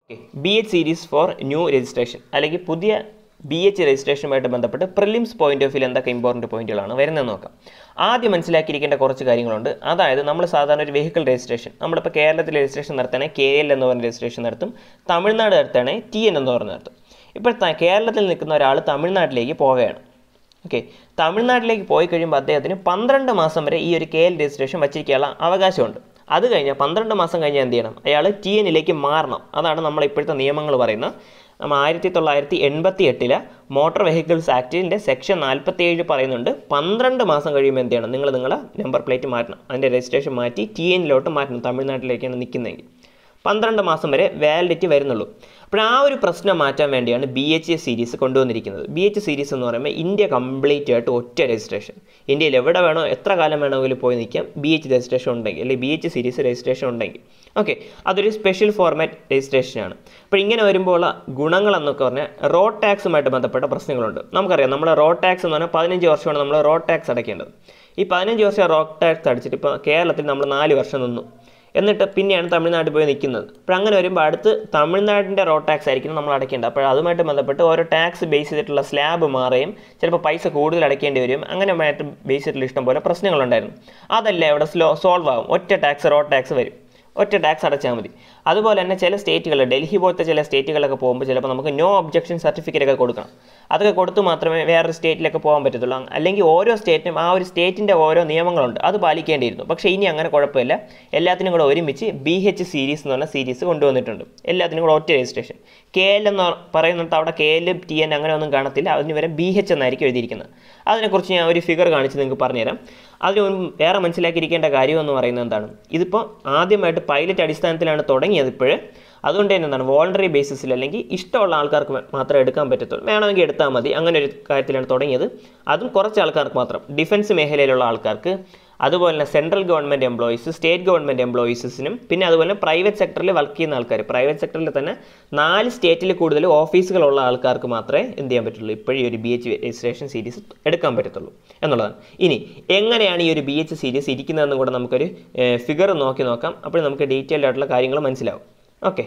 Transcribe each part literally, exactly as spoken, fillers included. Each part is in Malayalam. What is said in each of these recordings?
Okay. B H series for new registration. അല്ലെങ്കിൽ പുതിയ B H രജിസ്ട്രേഷനുമായിട്ട് ബന്ധപ്പെട്ട് പ്രിലിംസ് പോയിന്റ് ഓഫ് വ്യൂ എന്തൊക്കെ ഇമ്പോർട്ടൻറ്റ് പോയിന്റുകളാണ് വരുന്നത് നോക്കാം. ആദ്യം മനസ്സിലാക്കിയിരിക്കേണ്ട കുറച്ച് കാര്യങ്ങളുണ്ട്. അതായത് നമ്മൾ സാധാരണ ഒരു വെഹിക്കിൾ രജിസ്ട്രേഷൻ നമ്മളിപ്പോൾ കേരളത്തിൽ രജിസ്ട്രേഷൻ നടത്തുകയാണെങ്കിൽ കെ എൽ എന്ന് പറഞ്ഞ രജിസ്ട്രേഷൻ നടത്തും, തമിഴ്നാട് നടത്തുകയാണെങ്കിൽ ടി എൻ എന്ന് പറഞ്ഞ് നടത്തും. ഇപ്പോൾ കേരളത്തിൽ നിൽക്കുന്ന ഒരാൾ തമിഴ്നാട്ടിലേക്ക് പോവുകയാണ്. ഓക്കെ, തമിഴ്നാട്ടിലേക്ക് പോയി കഴിയുമ്പോൾ അദ്ദേഹത്തിന് പന്ത്രണ്ട് മാസം വരെ ഈ ഒരു കെ എൽ രജിസ്ട്രേഷൻ വച്ചിരിക്കാനുള്ള അവകാശമുണ്ട്. അത് കഴിഞ്ഞാൽ പന്ത്രണ്ട് മാസം കഴിഞ്ഞാൽ എന്ത് ചെയ്യണം? അയാൾ ടി എന്നിലേക്ക് മാറണം. അതാണ് നമ്മൾ ഇപ്പോഴത്തെ നിയമങ്ങൾ പറയുന്നത്. നമ്മൾ ആയിരത്തി തൊള്ളായിരത്തി എൺപത്തി എട്ടിലെ മോട്ടോർ വെഹിക്കിൾസ് ആക്ടിൻ്റെ സെക്ഷൻ നാൽപ്പത്തി ഏഴ് പറയുന്നുണ്ട്, പന്ത്രണ്ട് മാസം കഴിയുമ്പോൾ എന്ത് ചെയ്യണം? നിങ്ങൾ നിങ്ങളെ നമ്പർ പ്ലേറ്റ് മാറ്റണം, അതിൻ്റെ രജിസ്ട്രേഷൻ മാറ്റി ടി എന്നിലോട്ട് മാറ്റണം. തമിഴ്നാട്ടിലേക്കാണ് നിൽക്കുന്നതെങ്കിൽ പന്ത്രണ്ട് മാസം വരെ വാലിഡിറ്റി വരുന്നുള്ളൂ. അപ്പോൾ ആ ഒരു പ്രശ്നം മാറ്റാൻ വേണ്ടിയാണ് ബി എച്ച് സീരീസ് കൊണ്ടുവന്നിരിക്കുന്നത്. ബി എച്ച് സീരീസ് എന്ന് പറയുമ്പോൾ ഇന്ത്യ കംപ്ലീറ്റ് ആയിട്ട് ഒറ്റ രജിസ്ട്രേഷൻ, ഇന്ത്യയിൽ എവിടെ വേണോ എത്ര കാലം വേണമെങ്കിലും പോയി നിൽക്കാം ബി എച്ച് രജിസ്ട്രേഷൻ ഉണ്ടെങ്കിൽ, അല്ലെങ്കിൽ ബി എച്ച് സീരീസ് രജിസ്ട്രേഷൻ ഉണ്ടെങ്കിൽ. ഓക്കെ, അതൊരു സ്പെഷ്യൽ ഫോർമാറ്റ് രജിസ്ട്രേഷനാണ്. അപ്പോൾ ഇങ്ങനെ വരുമ്പോൾ ഗുണങ്ങളെന്നൊക്കെ പറഞ്ഞാൽ റോഡ് ടാക്സുമായിട്ട് ബന്ധപ്പെട്ട പ്രശ്നങ്ങളുണ്ട്. നമുക്കറിയാം, നമ്മൾ റോഡ് ടാക്സ് എന്ന് പറഞ്ഞാൽ പതിനഞ്ച് വർഷമാണ് നമ്മൾ റോഡ് ടാക്സ് അടയ്ക്കേണ്ടത്. ഈ പതിനഞ്ച് വർഷം റോഡ് ടാക്സ് അടച്ചിട്ട് ഇപ്പോൾ കേരളത്തിൽ നമ്മൾ നാല് വർഷം നിന്നു, എന്നിട്ട് പിന്നെയാണ് തമിഴ്നാട്ടിൽ പോയി നിൽക്കുന്നത്. അപ്പോൾ അങ്ങനെ വരുമ്പോൾ അടുത്ത് തമിഴ്നാടിൻ്റെ റോഡ് ടാക്സ് ആയിരിക്കും നമ്മൾ അടയ്ക്കേണ്ടത്. അപ്പോൾ അതുമായിട്ട് ബന്ധപ്പെട്ട് ഓരോ ടാക്സ് ബേസ് ചെയ്തിട്ടുള്ള സ്ലാബ് മാറുകയും ചിലപ്പോൾ പൈസ കൂടുതൽ അടയ്ക്കേണ്ടി വരും. അങ്ങനെ ബേസ് ചെയ്തിട്ടുള്ള ഇഷ്ടം പോലെ പ്രശ്നങ്ങളുണ്ടായിരുന്നു. അതല്ല ഇവിടെ സ്ലോ സോൾവ് ആകും. ഒറ്റ ടാക്സ് റോഡ് ടാക്സ് വരും, ഒറ്റ ടാക്സ് അടച്ചാൽ മതി. അതുപോലെ തന്നെ ചില സ്റ്റേറ്റുകൾ, ഡൽഹി പോലത്തെ ചില സ്റ്റേറ്റുകളൊക്കെ പോകുമ്പോൾ ചിലപ്പോൾ നമുക്ക് നോ ഒബ്ജക്ഷൻ സർട്ടിഫിക്കറ്റ് ഒക്കെ കൊടുക്കണം. അതൊക്കെ കൊടുത്ത് മാത്രമേ വേറൊരു സ്റ്റേറ്റിലൊക്കെ പോകാൻ പറ്റത്തുള്ളൂ. അല്ലെങ്കിൽ ഓരോ സ്റ്റേറ്റിനും ആ ഒരു സ്റ്റേറ്റിൻ്റെ ഓരോ നിയമങ്ങളുണ്ട്, അത് പാലിക്കേണ്ടിയിരുന്നു. പക്ഷേ ഇനി അങ്ങനെ കുഴപ്പമില്ല. എല്ലാത്തിനും കൂടെ ഒരുമിച്ച് ബി എച്ച് സീരീസ് എന്ന് പറഞ്ഞ സീരീസ് കൊണ്ടുവന്നിട്ടുണ്ട്. എല്ലാത്തിനും കൂടെ ഒറ്റ രജിസ്ട്രേഷൻ. കെ എൽ എന്ന് പറയുന്നിടത്ത് അവിടെ കെ എൽ ടി എൻ അങ്ങനെ ഒന്നും കാണത്തില്ല, അതിന് വരെ ബി എച്ച് എന്നായിരിക്കും എഴുതിയിരിക്കുന്നത്. അതിനെക്കുറിച്ച് ഞാൻ ഒരു ഫിഗർ കാണിച്ച് നിങ്ങൾക്ക് പറഞ്ഞുതരാം. അതിന് വേറെ മനസ്സിലാക്കിയിരിക്കേണ്ട കാര്യം എന്ന് പറയുന്നത് എന്താണ്? ഇതിപ്പോൾ ആദ്യമായിട്ട് പൈലറ്റ് അടിസ്ഥാനത്തിലാണ് തുടങ്ങിയത് ഇപ്പോഴേ. അതുകൊണ്ട് തന്നെ എന്താണ്, വോളണ്ടറി ബേസിസിൽ അല്ലെങ്കിൽ ഇഷ്ടമുള്ള ആൾക്കാർക്ക് മാത്രമേ എടുക്കാൻ പറ്റത്തുള്ളൂ. വേണമെങ്കിൽ എടുത്താൽ മതി, അങ്ങനെ ഒരു കാര്യത്തിലാണ് തുടങ്ങിയത്. അതും കുറച്ച് ആൾക്കാർക്ക് മാത്രം, ഡിഫൻസ് മേഖലയിലുള്ള ആൾക്കാർക്ക്, അതുപോലെ തന്നെ central government employees, state government എംപ്ലോയീസിനും, പിന്നെ അതുപോലെ പ്രൈവറ്റ് സെക്ടറിൽ വർക്ക് ചെയ്യുന്ന ആൾക്കാർ, പ്രൈവറ്റ് സെക്ടറിൽ തന്നെ നാല് സ്റ്റേറ്റിൽ കൂടുതൽ ഓഫീസുകളുള്ള ആൾക്കാർക്ക് മാത്രമേ എന്ത് ചെയ്യാൻ പറ്റുള്ളൂ, ഇപ്പോഴും ഈ ഒരു ബി എച്ച് രജിസ്ട്രേഷൻ സീരീസ് എടുക്കാൻ പറ്റത്തുള്ളൂ എന്നുള്ളതാണ്. ഇനി എങ്ങനെയാണ് ഈ ഒരു ബി എച്ച് സീരീസ് ഇരിക്കുന്നതെന്നും കൂടെ നമുക്കൊരു ഫിഗർ നോക്കി നോക്കാം. അപ്പോൾ നമുക്ക് ഡീറ്റെയിൽഡ് ആയിട്ടുള്ള കാര്യങ്ങൾ മനസ്സിലാവും. ഓക്കെ,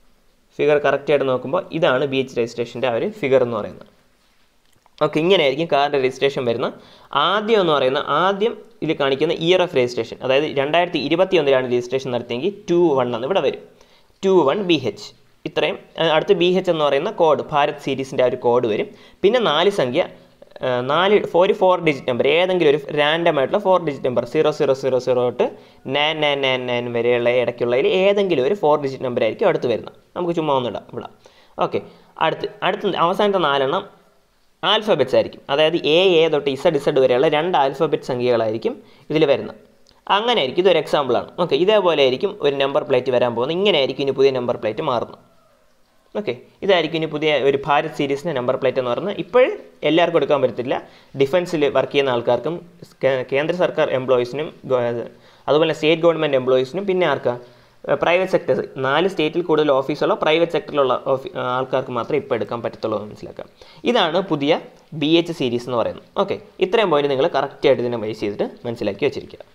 ഫിഗർ കറക്റ്റായിട്ട് നോക്കുമ്പോൾ ഇതാണ് ബി എച്ച് രജിസ്ട്രേഷൻ്റെ ആ ഒരു ഫിഗർ എന്ന് പറയുന്നത്. ഓക്കെ, ഇങ്ങനെയായിരിക്കും കാറിൻ്റെ രജിസ്ട്രേഷൻ വരുന്നത്. ആദ്യം എന്ന് പറയുന്നത്, ആദ്യം ഇതിൽ കാണിക്കുന്ന ഇയർ ഓഫ് രജിസ്ട്രേഷൻ, അതായത് രണ്ടായിരത്തി ഇരുപത്തി ഒന്നിലാണ് രജിസ്ട്രേഷൻ നടത്തിയെങ്കിൽ ടു വൺ എന്ന് ഇവിടെ വരും. ടു വൺ ബി എച്ച് ഇത്രയും. അടുത്ത് ബി എച്ച് എന്ന് പറയുന്ന കോഡ്, ഭാരത് സീരീസിൻ്റെ ആ ഒരു കോഡ് വരും. പിന്നെ നാല് സംഖ്യ, നാല് ഒരു ഫോർ ഡിജിറ്റ് നമ്പർ, ഏതെങ്കിലും ഒരു റാൻഡം ആയിട്ടുള്ള four digit number, zero zero zero zero തൊട്ട് നയൻ നയൻ നയൻ നയൻ വരെയുള്ള ഇടയ്ക്കുള്ളതിൽ ഏതെങ്കിലും ഒരു ഫോർ ഡിജിറ്റ് നമ്പർ ആയിരിക്കും അടുത്ത് വരുന്നത്. നമുക്ക് ചുമ്മാ ഒന്നിടാം ഇവിടെ. ഓക്കെ, അടുത്ത് അടുത്ത് അവസാനത്തെ നാലെണ്ണം ആൽഫബറ്റ്സ് ആയിരിക്കും. അതായത് എ എ തൊട്ട് ഇസഡ് ഇസഡ് വരെയുള്ള രണ്ട് ആൽഫബറ്റ് സംഖ്യകളായിരിക്കും ഇതിൽ വരുന്നത്. അങ്ങനെ ആയിരിക്കും, ഇതൊരു എക്സാമ്പിളാണ്. ഓക്കെ, ഇതേപോലെ ആയിരിക്കും ഒരു നമ്പർ പ്ലേറ്റ് വരാൻ പോകുന്നത്. ഇങ്ങനെ ആയിരിക്കും ഇനി പുതിയ നമ്പർ പ്ലേറ്റ് മാറുന്നത്. ഓക്കെ, ഇതായിരിക്കും ഇനി പുതിയ ഒരു ഭാരത് സീരീസിൻ്റെ നമ്പർ പ്ലേറ്റ് എന്ന് പറയുന്നത്. ഇപ്പോഴും എല്ലാവർക്കും എടുക്കാൻ പറ്റത്തില്ല. ഡിഫൻസിൽ വർക്ക് ചെയ്യുന്ന ആൾക്കാർക്കും, കേന്ദ്ര സർക്കാർ എംപ്ലോയീസിനും, അതുപോലെ സ്റ്റേറ്റ് ഗവൺമെൻറ് എംപ്ലോയീസിനും, പിന്നെ ആർക്കാ പ്രൈവറ്റ് സെക്ടർ, നാല് സ്റ്റേറ്റിൽ കൂടുതൽ ഓഫീസുള്ള പ്രൈവറ്റ് സെക്ടറിലുള്ള ഓഫീ ആൾക്കാർക്ക് മാത്രമേ ഇപ്പോൾ എടുക്കാൻ പറ്റത്തുള്ളൂ എന്ന് മനസ്സിലാക്കാം. ഇതാണ് പുതിയ ബി എച്ച് സീരീസ് എന്ന് പറയുന്നത്. ഓക്കെ, ഇത്രയും പോയിന്റ് നിങ്ങൾ കറക്റ്റായിട്ട് ഇതിനെ ബേസ് ചെയ്തിട്ട് മനസ്സിലാക്കി വെച്ചിരിക്കുക.